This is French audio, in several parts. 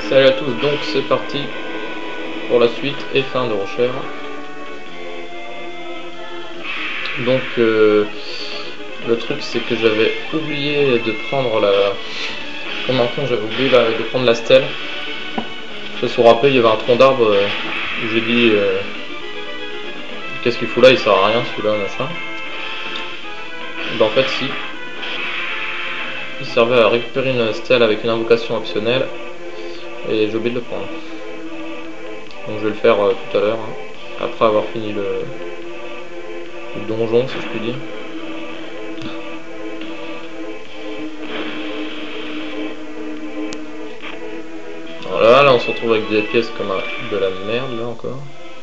Salut à tous, donc c'est parti pour la suite et fin de Rocher. Donc le truc c'est que j'avais oublié de prendre la... Comme un con, j'avais oublié de prendre la stèle. Je me suis rappelé, il y avait un tronc d'arbre où j'ai dit qu'est-ce qu'il fout là, il sert à rien celui-là, machin. Ben, en fait si. Il servait à récupérer une stèle avec une invocation optionnelle. Et j'ai oublié de le prendre. Donc je vais le faire tout à l'heure, hein, après avoir fini le donjon, si je puis dire. Voilà, là on se retrouve avec des pièces comme de la merde, là encore.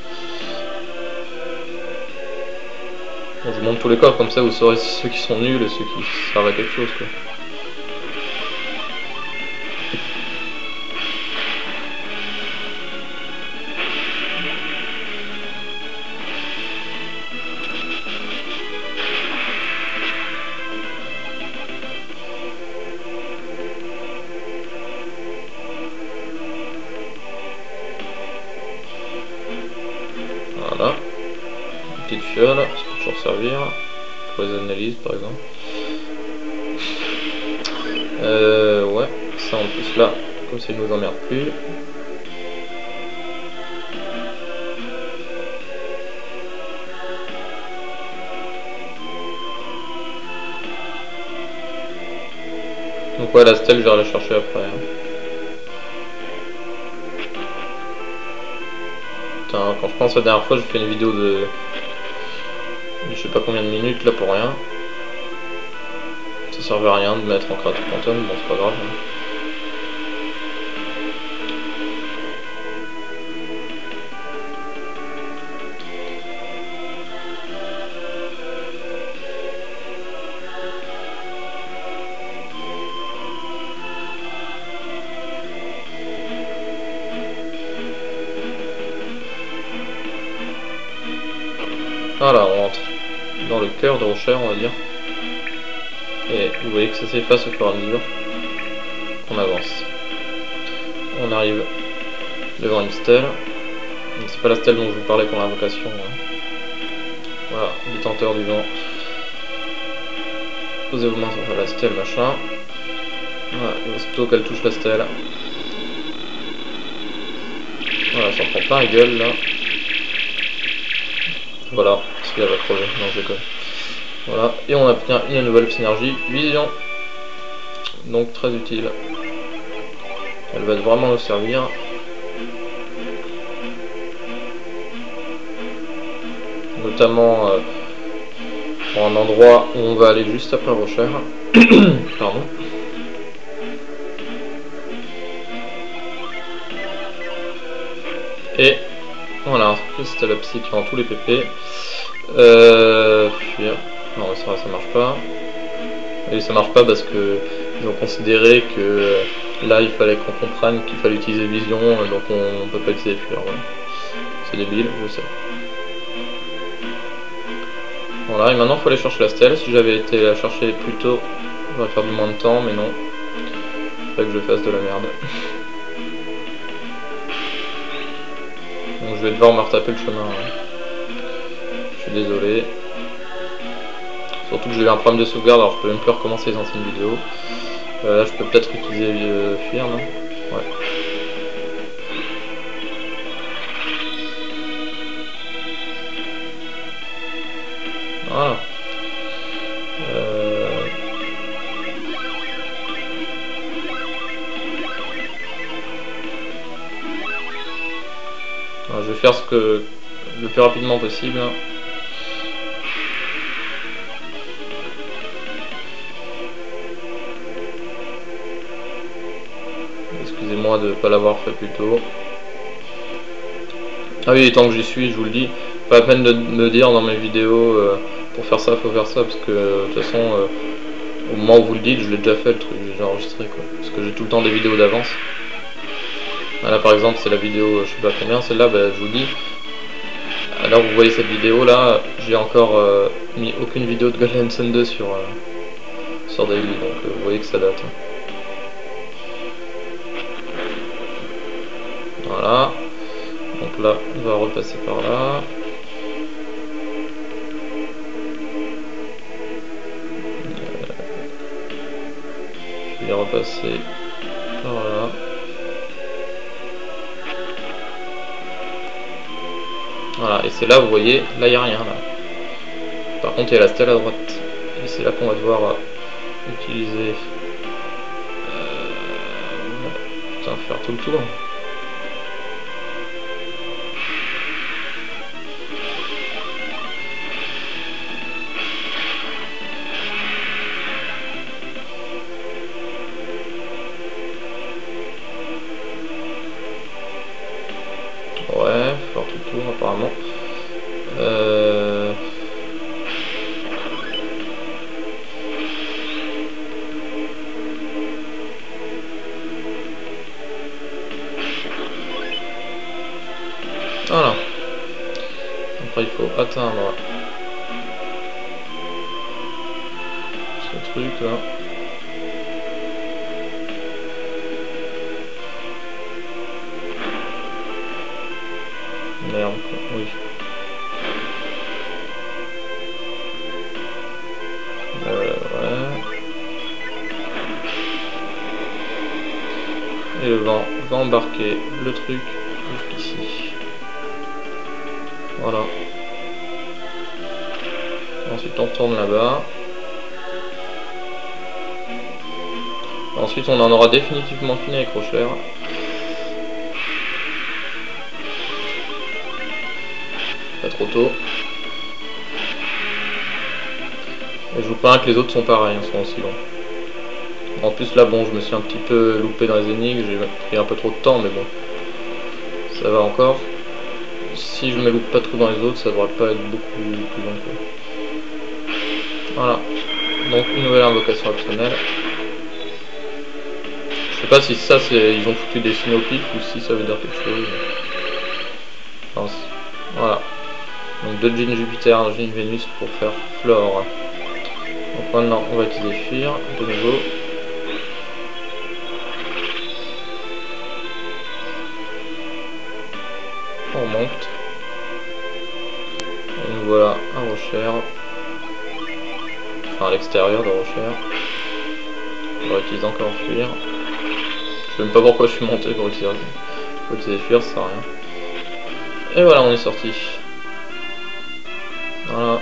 Bon, je vous montre tous les corps, comme ça vous saurez ceux qui sont nuls et ceux qui servent à quelque chose, quoi. Voilà, une petite fiole, ça peut toujours servir pour les analyses par exemple. Ouais, ça en plus là, comme ça il nous emmerde plus. Donc ouais, la stèle je vais la chercher après. Hein. Putain, quand je pense à la dernière fois, j'ai fait une vidéo de je sais pas combien de minutes là pour rien. Ça servait à rien de mettre en Creative Quantum, bon c'est pas grave. Hein. Voilà, on rentre dans le cœur de Rocher, on va dire. Et vous voyez que ça s'efface au fur et à mesure qu'on avance. On arrive devant une stèle. C'est pas la stèle dont je vous parlais pour l'invocation. Hein. Voilà, détenteur du vent. Posez vos mains sur la stèle, machin. Voilà, aussitôt qu'elle touche la stèle. Voilà, ça prend plein la gueule là. Voilà, parce qu'il va crever, non je déconne. Voilà, et on obtient une nouvelle synergie vision. Donc très utile. Elle va vraiment nous servir. Notamment pour un endroit où on va aller juste après Rocher. Pardon. Et voilà, c'était la psy qui rend tous les PP. Non, ça marche pas. Et ça marche pas parce que ils ont considéré que là il fallait qu'on comprenne qu'il fallait utiliser vision, donc on peut pas utiliser fuir. Voilà. C'est débile, je sais. Voilà, et maintenant il faut aller chercher la stèle. Si j'avais été la chercher plus tôt, j'aurais perdu moins de temps, mais non. Il faudrait que je fasse de la merde. Donc je vais devoir me retaper le chemin. Hein. Je suis désolé. Surtout que j'ai eu un problème de sauvegarde, alors je peux même plus recommencer les anciennes vidéos. Là je peux peut-être utiliser fuir, non? Ouais. Voilà. Alors, je vais faire ce que le plus rapidement possible. Hein. Excusez-moi de ne pas l'avoir fait plus tôt. Ah oui, tant que j'y suis, je vous le dis, pas la peine de me dire dans mes vidéos pour faire ça, faut faire ça, parce que de toute façon, au moment où vous le dites, je l'ai déjà fait le truc, j'ai déjà enregistré quoi. Parce que j'ai tout le temps des vidéos d'avance. Là par exemple, c'est la vidéo, je sais pas combien, celle-là, bah, je vous dis. Alors vous voyez cette vidéo là, j'ai encore mis aucune vidéo de Golden Sun 2 sur Daily, donc vous voyez que ça date. Hein. Voilà. Donc là, on va repasser par là. Je vais repasser par là. Voilà, et c'est là, vous voyez, là il n'y a rien. Là. Par contre, il y a la stèle à droite. Et c'est là qu'on va devoir utiliser... Putain, faire tout le tour. Ouais, faire tout le tour apparemment. Voilà. Après il faut atteindre ce truc là. Merde, oui. Ouais. Et le vent va embarquer le truc jusqu'ici. Voilà. Ensuite on retourne là-bas. Ensuite on en aura définitivement fini avec Rocher. Pas trop tôt. Et je vous plains que les autres sont pareils, sont aussi longs. En plus là bon, je me suis un petit peu loupé dans les énigmes, j'ai pris un peu trop de temps, mais bon, ça va encore. Si je me loupe pas trop dans les autres, ça devrait pas être beaucoup plus long. Voilà. Donc une nouvelle invocation optionnelle. Je sais pas si ça c'est ils ont foutu des signaux pif ou si ça veut dire quelque chose. Enfin, voilà. Donc 2 Djinn Jupiter, 1 Djinn Vénus pour faire Flore. Donc maintenant on va utiliser Fuir de nouveau. On remonte. Et nous voilà à Rocher. Enfin à l'extérieur de Rocher. On va utiliser encore Fuir. Je sais même pas pourquoi je suis monté pour utiliser Fuir, ça sert à rien. Et voilà, on est sorti. Voilà.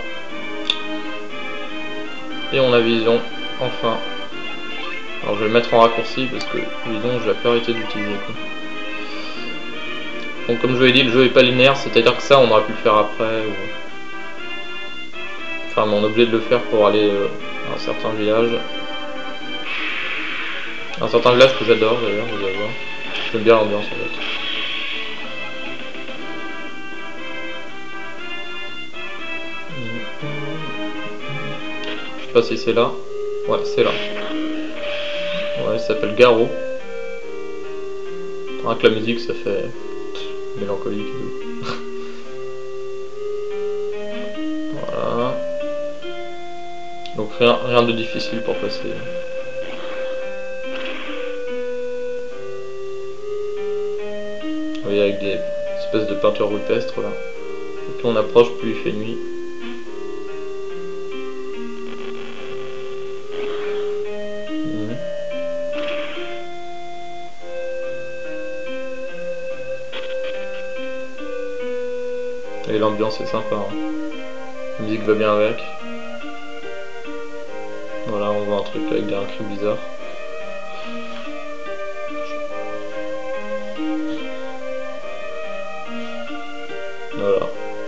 Et on a vision, enfin. Alors je vais le mettre en raccourci parce que vision je vais pas arrêter d'utiliser. Donc comme je vous l'ai dit, le jeu est pas linéaire, c'est-à-dire que ça on aurait pu le faire après. Enfin on est obligé de le faire pour aller à un certain village. Un certain village que j'adore d'ailleurs, vous allez voir. J'aime bien l'ambiance en fait. Je sais pas si c'est là. Ouais, c'est là. Ouais, ça s'appelle Garou. Avec la musique, ça fait mélancolique et tout. Voilà. Donc rien de difficile pour passer. Vous voyez, avec des espèces de peintures rupestres là. Et plus on approche, plus il fait nuit. Et l'ambiance est sympa, hein. La musique va bien avec. Voilà, on voit un truc avec un cri bizarre. Voilà.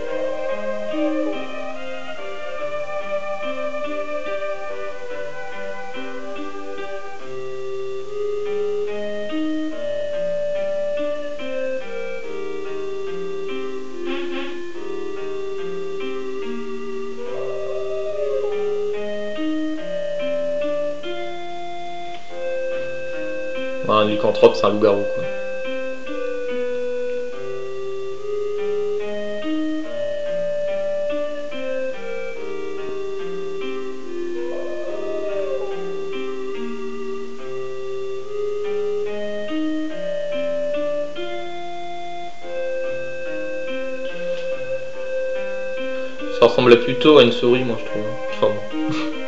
Un lycanthrope, c'est un loup-garou quoi. Ça ressemblait plutôt à une souris, moi, je trouve. Enfin bon.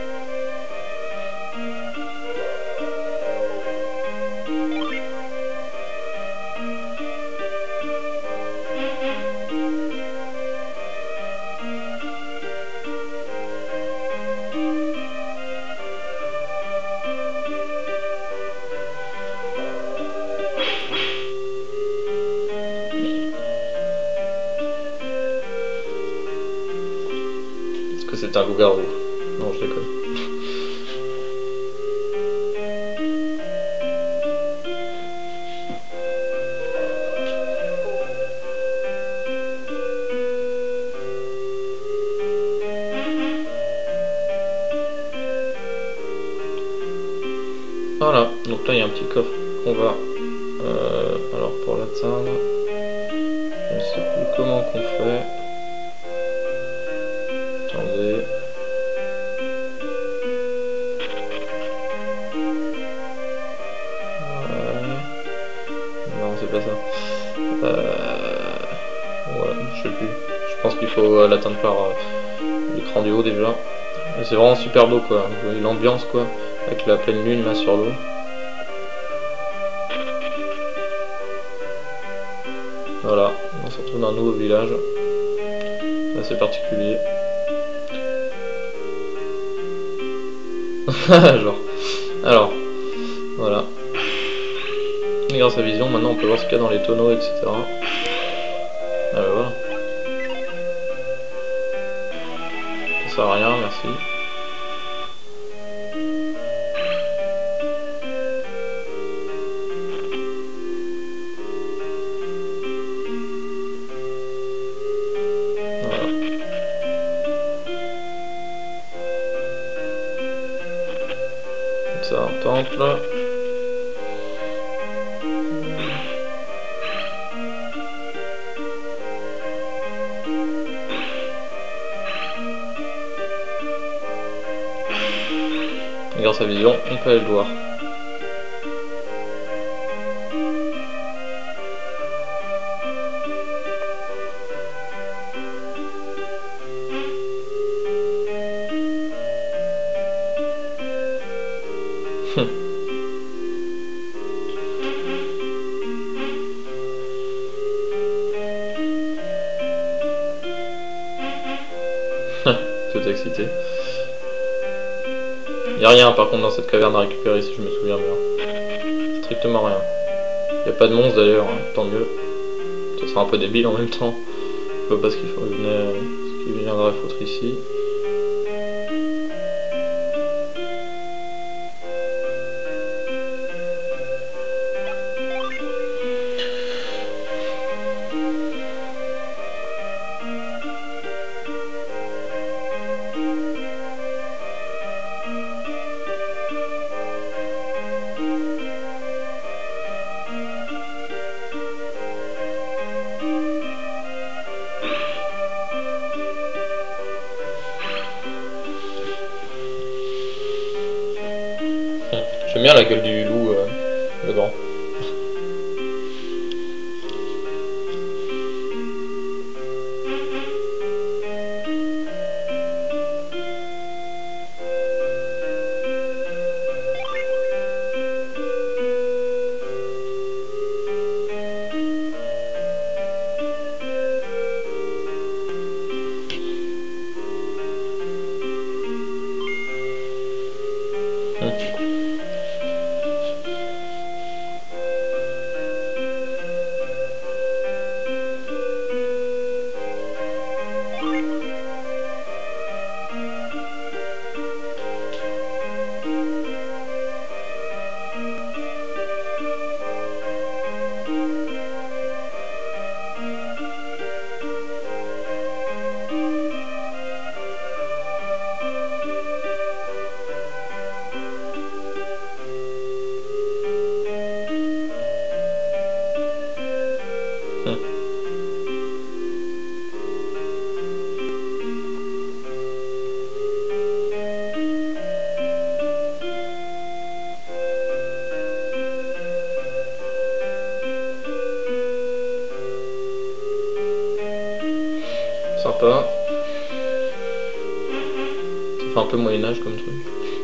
Que c'est un loup-garou. Non, je déconne. Voilà, donc là il y a un petit coffre qu'on va... alors pour l'atteindre, je ne sais plus comment qu'on fait. Attendez. Non, c'est pas ça. Ouais, je sais plus. Je pense qu'il faut l'atteindre par l'écran du haut déjà. C'est vraiment super beau quoi. L'ambiance quoi, avec la pleine lune là sur l'eau. Voilà, on se retrouve dans un nouveau village. Assez particulier. Genre. Alors, voilà. Et grâce à Vision, maintenant on peut voir ce qu'il y a dans les tonneaux, etc. Ah ben voilà. Ça sert à rien, merci. Voilà. Comme ça, un temple. Et grâce à Vision, on peut aller le voir. Tout excité. Il n'y a rien par contre dans cette caverne à récupérer si je me souviens bien. Strictement rien. Il n'y a pas de monstre d'ailleurs, hein, tant mieux. Ça sera un peu débile en même temps. Je vois pas ce qu'il viendrait foutre ici. J'aime bien la gueule du loup, le grand. Sympa. fait un peu Moyen-Âge comme truc.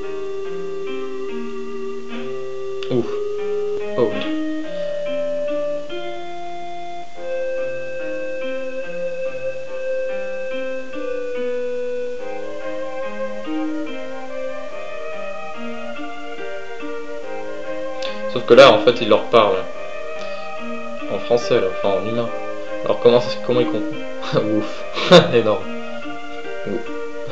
Ouf. Oh oui. Sauf que là, en fait, il leur parle en français, là, enfin en humain. Alors comment il comprend? Ouf. Énorme. Ouf.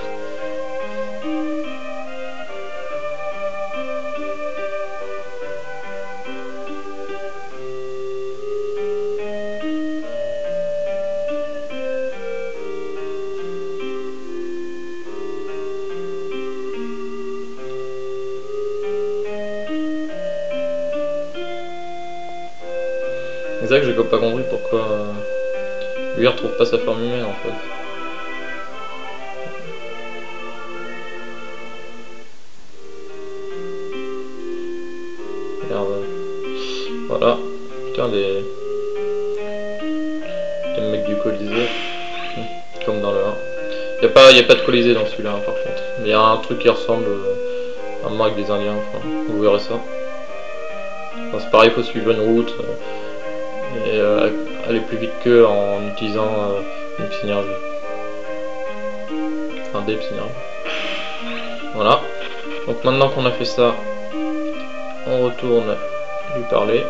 C'est ça que j'ai pas compris pourquoi lui il retrouve pas sa forme humaine en fait. Regarde. Voilà. Putain des mecs du Colisée. Comme dans le 1. Y a pas de Colisée dans celui-là par contre. Mais il y a un truc qui ressemble à moi avec des Indiens, enfin, vous verrez ça. Enfin, c'est pareil, il faut suivre une route. Et aller plus vite qu'eux en utilisant une synergie. Enfin des synergies. Voilà. Donc maintenant qu'on a fait ça, on retourne lui parler.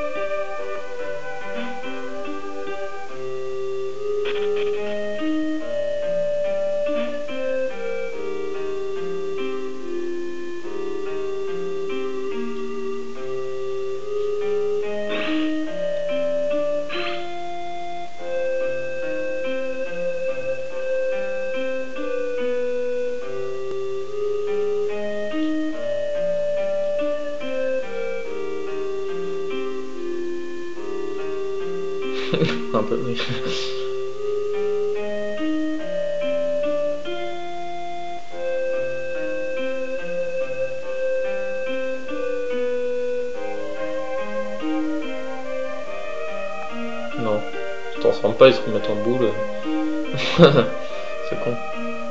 Un peu, oui. Non, ils se transforment pas, ils se remettent en boule. C'est con.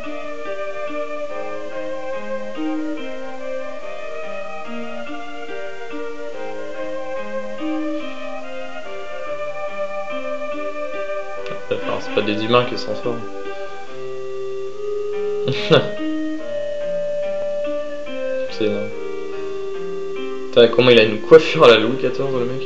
Enfin, c'est pas des humains qui s'en sortent. C'est énorme. Putain, comment il a une coiffure à la Louis XIV le mec.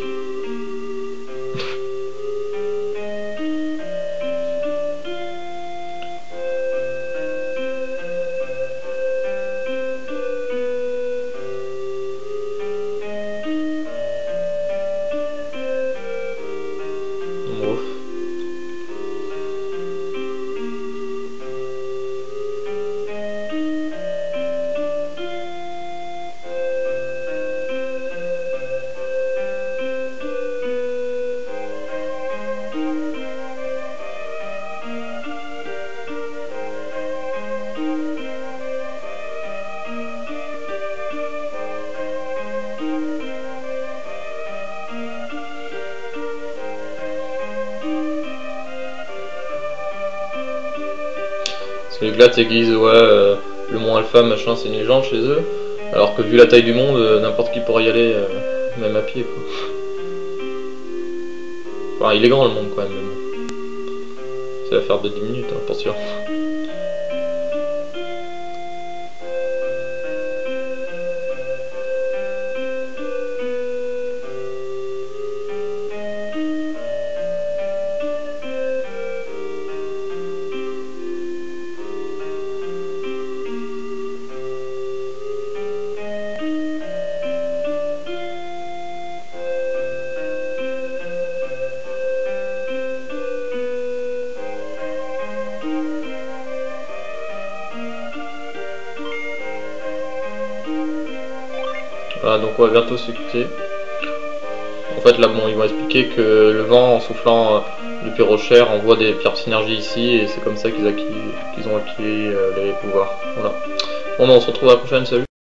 Ouf. Parce que là t'aiguises, ouais, le mont Alpha, machin, c'est une légende chez eux. Alors que vu la taille du monde, n'importe qui pourrait y aller, même à pied, quoi. Enfin, il est grand le monde quand même, mais bon. C'est l'affaire de 10 minutes, hein, pour sûr. Voilà, donc on va bientôt se quitter. En fait là bon, ils vont expliquer que le vent en soufflant depuis Rocher envoie des pierres synergie ici et c'est comme ça qu'ils ont acquis les pouvoirs. Voilà. Bon, on se retrouve à la prochaine, salut.